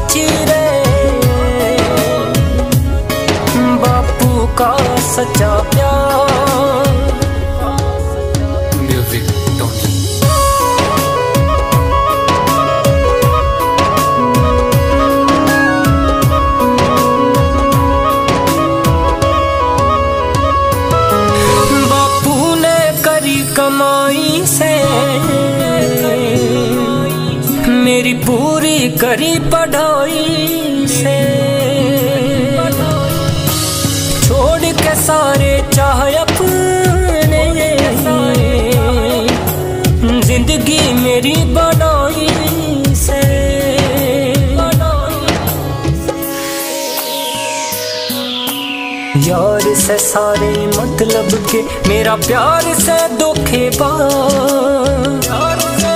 चिरे बापू का सच्चा प्यार। Music Tony. बापू ने करी कमाई से मेरी पूरी करी पढ़ाई से, छोड़ के सारे चाहे अपने जिंदगी मेरी बनाई से। यार से सारे मतलब के मेरा प्यार से धोखेबाज।